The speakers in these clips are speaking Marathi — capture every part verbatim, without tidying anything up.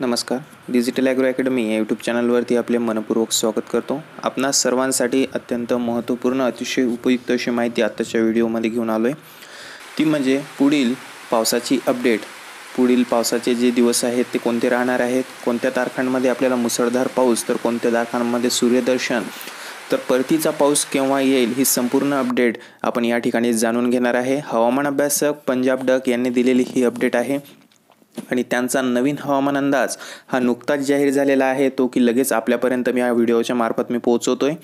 नमस्कार. डिजिटल ॲग्रो अकॅडमी या यूट्यूब चॅनलवरती आपले मनपूर्वक स्वागत करतो. आपणा सर्वांसाठी अत्यंत महत्त्वपूर्ण अतिशय उपयुक्त अशी माहिती आताच्या व्हिडिओमध्ये घेऊन आलो आहे. ती म्हणजे पुढील पावसाची अपडेट. पुढील पावसाचे जे दिवस आहेत ते कोणते राहणार आहेत, कोणत्या तारखांमध्ये आपल्याला मुसळधार पाऊस, तर कोणत्या तारखांमध्ये सूर्यदर्शन, तर परतीचा पाऊस केव्हा येईल, ही संपूर्ण अपडेट आपण या ठिकाणी जाणून घेणार आहे. हवामान अभ्यासक पंजाब डक यांनी दिलेली ही अपडेट आहे आणि त्यांचा नवीन हवामान अंदाज हा नुकताच जाहीर झालेला आहे, तो की लगेच आपल्यापर्यंत मी या व्हिडिओच्या मार्फत मी पोहोचवतोय.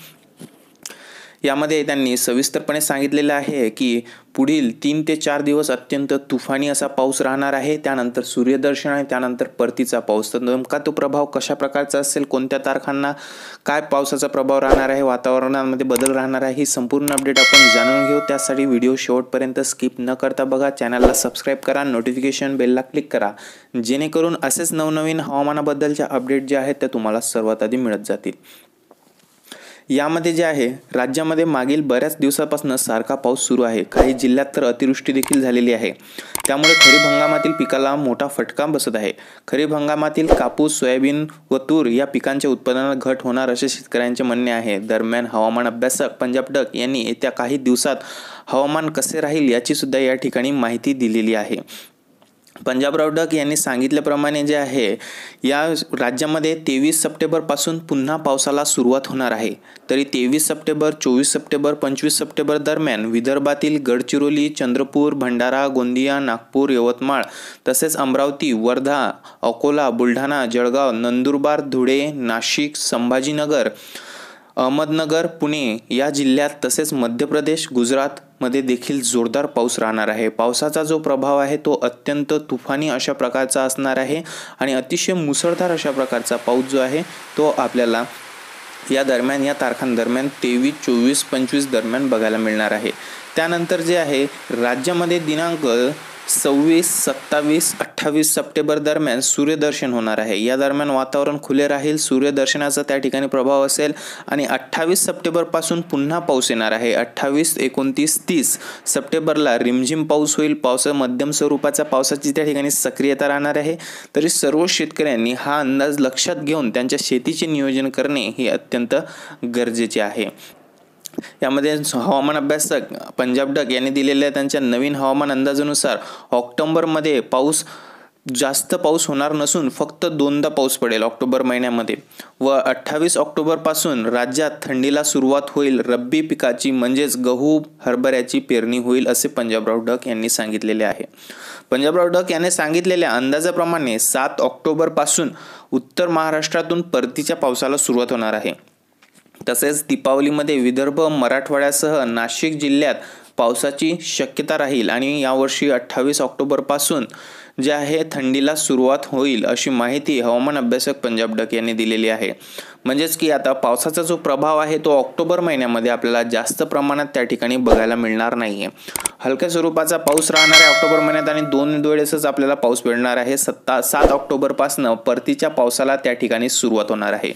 यामध्ये त्यांनी सविस्तरपणे सांगितलेलं आहे की पुढील तीन ते चार दिवस अत्यंत तुफानी असा पाऊस राहणार आहे, त्यानंतर सूर्यदर्शन आणि त्यानंतर परतीचा पाऊस. तर नेमका तो प्रभाव कशा प्रकारचा असेल, कोणत्या तारखांना काय पावसाचा प्रभाव राहणार आहे, वातावरणामध्ये बदल राहणार आहे, ही संपूर्ण अपडेट आपण जाणून घेऊ. त्यासाठी व्हिडिओ शेवटपर्यंत स्किप न करता बघा. चॅनलला सबस्क्राईब करा, नोटिफिकेशन बेलला क्लिक करा, जेणेकरून असेच नवनवीन हवामानाबद्दलच्या अपडेट जे आहेत त्या तुम्हाला सर्वात आधी मिळत जातील. यामध्ये जे आहे, राज्यामध्ये मागील बऱ्याच दिवसापासून सारखा पाऊस सुरू आहे. काही जिल्ह्यात तर अतिवृष्टी देखील झालेली आहे. त्यामुळे खरीप हंगामातील पिकाला मोठा फटका बसत आहे. खरीप हंगामातील कापूस, सोयाबीन व तूर या पिकांच्या उत्पादनात घट होणार असे शेतकऱ्यांचे म्हणणे आहे. दरम्यान हवामान अभ्यासक पंजाब डक यांनी येत्या काही दिवसात हवामान कसे राहील याची सुद्धा या ठिकाणी माहिती दिलेली आहे. पंजाबराव डक यांनी सांगितल्याप्रमाणे जे आहे, या राज्यामध्ये तेवीस सप्टेंबर पासून पुन्हा पावसाला सुरुवात होणार आहे. तरी तेवीस सप्टेंबर, चोवीस सप्टेंबर, पंचवीस सप्टेंबर दरम्यान विदर्भातील गडचिरोली, चंद्रपूर, भंडारा, गोंदिया, नागपूर, यवतमाळ तसेच अमरावती, वर्धा, अकोला, बुलढाणा, जळगाव, नंदुरबार, धुळे, नाशिक, संभाजीनगर, अहमदनगर, पुणे या जिल्ह्यात तसेच मध्य प्रदेश, गुजरात मध्ये देखील जोरदार पाऊस राहणार आहे. पावसाचा जो प्रभाव आहे तो अत्यंत तुफानी अशा प्रकारचा असणार आहे आणि अतिशय मुसळधार अशा प्रकारचा पाऊस जो आहे तो आपल्याला या दरम्यान या तारखांदरम्यान तेवीस, चोवीस, पंचवीस दरम्यान बघायला मिळणार आहे. त्यानंतर जे आहे, राज्यामध्ये दिनांक सव्वीस, सत्तावीस, अठ्ठावीस सप्टेंबर दरम्यान सूर्यदर्शन होणार आहे. या दरम्यान वातावरण खुले राहील, सूर्यदर्शनाचा त्या ठिकाणी प्रभाव असेल आणि अठ्ठावीस सप्टेंबर पासून पुन्हा पाऊस येणार आहे. अठ्ठावीस, एकोणतीस, तीस सप्टेंबरला रिमझिम पाऊस होईल. पावस मध्यम स्वरूपाचा पावसाची त्या ठिकाणी सक्रियता राहणार आहे. तरी सर्व शेतकऱ्यांनी हा अंदाज लक्षात घेऊन त्यांच्या शेतीचे नियोजन करणे हे अत्यंत गरजेचे आहे. यामध्ये हवामान अभ्यासक पंजाब डक यांनी दिलेल्या त्यांच्या नवीन हवामान अंदाजानुसार ऑक्टोबरमध्ये पाऊस जास्त पाऊस होणार नसून फक्त दोनदा पाऊस पडेल ऑक्टोबर महिन्यामध्ये व अठ्ठावीस ऑक्टोबर पासून राज्यात थंडीला सुरुवात होईल. रब्बी पिकाची म्हणजेच गहू, हरभऱ्याची पेरणी होईल असे पंजाबराव डक यांनी सांगितलेले आहे. पंजाबराव डक यांनी सांगितलेल्या अंदाजाप्रमाणे सात ऑक्टोबर पासून उत्तर महाराष्ट्रातून परतीच्या पावसाला सुरुवात होणार आहे. तसेच दीपावलीमध्ये विदर्भ, मराठवाड्यासह नाशिक जिल्ह्यात पावसाची शक्यता राहील आणि यावर्षी अठ्ठावीस ऑक्टोबर पासून जे आहे थंडीला सुरुवात होईल अशी माहिती हवामान अभ्यासक पंजाब डक यांनी दिलेली आहे. म्हणजेच की आता पावसाचा जो प्रभाव आहे तो ऑक्टोबर महिन्यामध्ये आपल्याला जास्त प्रमाणात त्या ठिकाणी बघायला मिळणार नाहीये. हलक्या स्वरूपाचा पाऊस राहणार आहे ऑक्टोबर महिन्यात आणि दोन वेळेसच आपल्याला पाऊस मिळणार आहे. सत्ता सात ऑक्टोबर पासून परतीच्या पावसाला त्या ठिकाणी सुरुवात होणार आहे.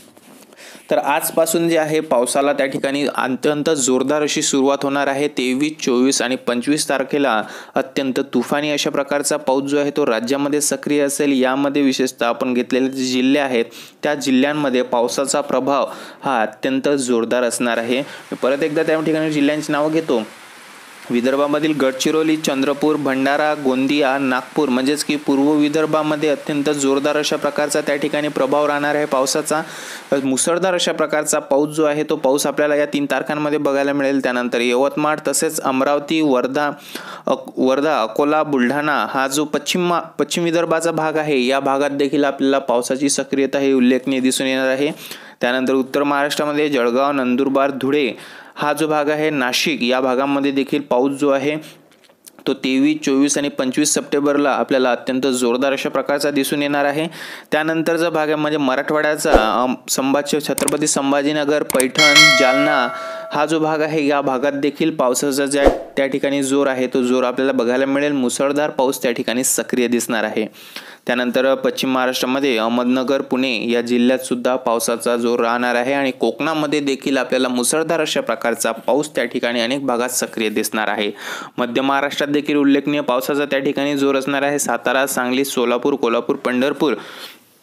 तर आजपासून जे आहे पावसाला त्या ठिकाणी अत्यंत जोरदार अशी सुरुवात होणार आहे. तेवीस, चोवीस आणि पंचवीस तारखेला अत्यंत तुफानी अशा प्रकारचा पाऊस जो आहे तो राज्यामध्ये सक्रिय असेल. यामध्ये विशेषतः आपण घेतलेले जे जिल्हे आहेत त्या जिल्ह्यांमध्ये पावसाचा प्रभाव हा अत्यंत जोरदार असणार आहे. परत एकदा त्या ठिकाणी जिल्ह्यांची नावं घेतो. विदर्भामधील गडचिरोली, चंद्रपूर, भंडारा, गोंदिया, नागपूर म्हणजेच की पूर्व विदर्भामध्ये अत्यंत जोरदार अशा प्रकारचा त्या ठिकाणी प्रभाव राहणार आहे पावसाचा. मुसळधार अशा प्रकारचा पाऊस जो आहे तो पाऊस आपल्याला या तीन तारखांमध्ये बघायला मिळेल. त्यानंतर यवतमाळ तसेच अमरावती, वर्धा वर्धा अकोला, बुलढाणा हा जो पश्चिम पश्चिम विदर्भाचा भाग आहे या भागात देखील आपल्याला पावसाची सक्रियता हे उल्लेखनीय दिसून येणार आहे. त्यानंतर उत्तर महाराष्ट्रामध्ये जळगाव, नंदुरबार, धुळे हा जो भाग आहे, नाशिक या भागामध्ये देखील पाऊस जो आहे तो तेवीस, चोवीस आणि पंचवीस सप्टेंबरला आपल्याला अत्यंत जोरदार अशा प्रकारचा दिसून येणार आहे. त्यानंतरचा भाग आहे म्हणजे मराठवाड्याचा संभाजी छत्रपती संभाजीनगर, पैठण, जालना हा जो भाग आहे या भागात देखील पावसाचा ज्या त्या ठिकाणी जोर आहे तो जोर आपल्याला बघायला मिळेल. मुसळधार पाऊस त्या ठिकाणी सक्रिय दिसणार आहे. त्यानंतर पश्चिम महाराष्ट्रामध्ये अहमदनगर, पुणे या जिल्ह्यात सुद्धा पावसाचा जोर राहणार आहे आणि कोकणामध्ये देखील आपल्याला मुसळधार अशा प्रकारचा पाऊस त्या ठिकाणी अनेक भागात सक्रिय दिसणार आहे. मध्य महाराष्ट्रात देखील उल्लेखनीय पावसाचा त्या ठिकाणी जोर असणार आहे. सातारा, सांगली, सोलापूर, कोल्हापूर, पंढरपूर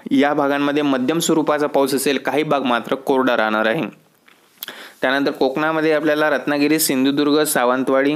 या भागांमध्ये मध्यम स्वरूपाचा पाऊस असेल, काही भाग मात्र कोरडा राहणार आहे। त्यानंतर कोकणामध्ये आपल्याला रत्नागिरी, सिंधुदुर्ग, सावंतवाडी,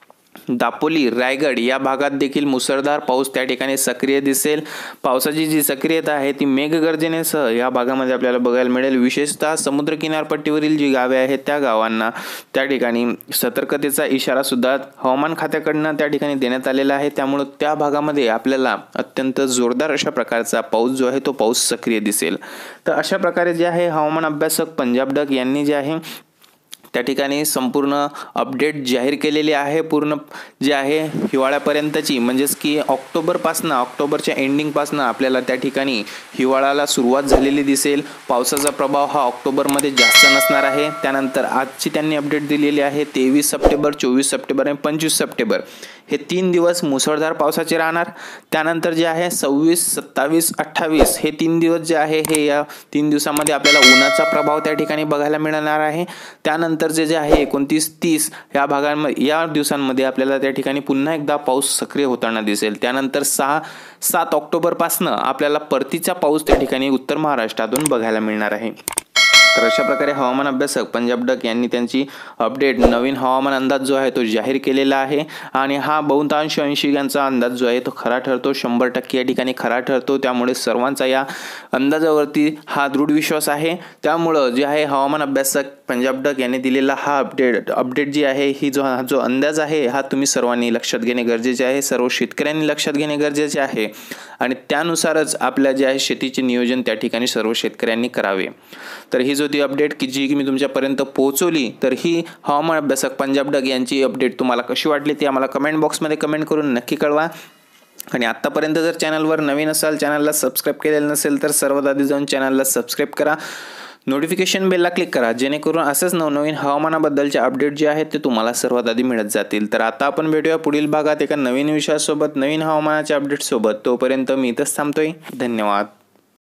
दापोली, रायगड या भागात देखील मुसळधार पाऊस त्या ठिकाणी सक्रिय दिसेल। पावसाची जी सक्रियता आहे ती मेघगर्जनेसह या भागामध्ये आपल्याला बघायला मिळेल। विशेषतः समुद्र किनारपट्टीवरील जी गावे आहेत त्या गावांना त्या ठिकाणी सतर्कतेचा इशारा सुद्धा हवामान खात्याकडून त्या ठिकाणी देण्यात आलेला आहे। त्यामुळे त्या भागामध्ये आपल्याला अत्यंत जोरदार अशा प्रकारचा पाऊस जो आहे तो पाऊस सक्रिय दिसेल। तर अशा प्रकारे जे आहे हवामान अभ्यासक पंजाब डक यांनी जे आहे त्या ठिकाणी संपूर्ण अपडेट जाहीर केलेली आहे। पूर्ण जे आहे हिवाळ्यापर्यंतची, म्हणजेच की ऑक्टोबरपासनं ऑक्टोबरच्या एंडिंगपासनं आपल्याला त्या ठिकाणी हिवाळ्याला सुरुवात झालेली दिसेल। पावसाचा प्रभाव हा ऑक्टोबरमध्ये जास्त नसणार आहे। त्यानंतर आजची त्यांनी अपडेट दिलेली आहे तेवीस सप्टेंबर, चोवीस सप्टेंबर आणि पंचवीस सप्टेंबर हे तीन दिवस मुसळधार पावसाचे राहणार। त्यानंतर जे आहे सव्वीस, सत्तावीस, अठ्ठावीस हे तीन दिवस जे आहे हे या तीन दिवसामध्ये आपल्याला उन्हाचा प्रभाव त्या ठिकाणी बघायला मिळणार आहे। त्यानंतर जे जे आहे एकोणतीस, तीस या भागांमध्ये या दिवसांमध्ये आपल्याला त्या ठिकाणी पुन्हा एकदा पाऊस सक्रिय होताना दिसेल। त्यानंतर सहा सात ऑक्टोबरपासनं आपल्याला परतीचा पाऊस त्या ठिकाणी उत्तर महाराष्ट्रातून बघायला मिळणार आहे। तर अशा प्रकारे हवामान अभ्यासक पंजाब डक यांनी त्यांची अपडेट नवीन हवामान अंदाज जो आहे तो जाहीर केलेला आहे आणि हा बहुतांश अंशिकांचा अंदाज जो आहे तो खरा ठरतो, शंभर टक्के या ठिकाणी खरा ठरतो। त्यामुळे सर्वांचा या अंदाजावरती हा दृढ विश्वास आहे। त्यामुळं जे आहे हवामान अभ्यासक पंजाब डक यांनी दिलेला हा अपडेट अपडेट जी आहे ही जो जो अंदाज आहे हा तुम्ही सर्वांनी लक्षात घेणे गरजेचे आहे, सर्व शेतकऱ्यांनी लक्षात घेणे गरजेचे आहे आणि त्यानुसारच आपल्या जे आहे शेतीचे नियोजन त्या ठिकाणी सर्व शेतकऱ्यांनी करावे। तर ही जो ती अपडेट की जी मी तुमच्यापर्यंत पोहोचवली, तर ही हवामान अभ्यासक पंजाब डक यांची अपडेट तुम्हाला कशी वाटली ती आम्हाला कमेंट बॉक्समध्ये कमेंट करून नक्की कळवा। आणि आत्तापर्यंत जर चॅनलवर नवीन असाल, चॅनलला सबस्क्राईब केलेलं नसेल तर सर्वात आधी जाऊन चॅनलला सबस्क्राईब करा, नोटिफिकेशन बेलला क्लिक करा, जेणेकरून असेच नवनवीन हवामानाबद्दलचे अपडेट जे आहेत ते तुम्हाला सर्वात आधी मिळत जातील। तर आता आपण भेटूया पुढील भागात एका नवीन विषयासोबत, नवीन हवामानाच्या अपडेटसोबत। तोपर्यंत मी इथंच थांबतोय। धन्यवाद।